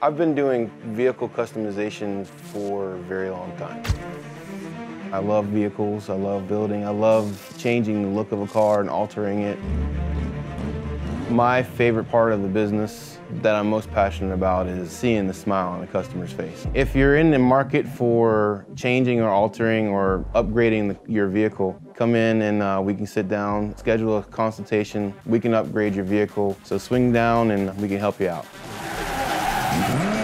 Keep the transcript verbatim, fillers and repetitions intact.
I've been doing vehicle customizations for a very long time. I love vehicles, I love building, I love changing the look of a car and altering it. My favorite part of the business that I'm most passionate about is seeing the smile on the customer's face. If you're in the market for changing or altering or upgrading the, your vehicle, come in and uh, we can sit down, schedule a consultation. We can upgrade your vehicle. So swing down and we can help you out.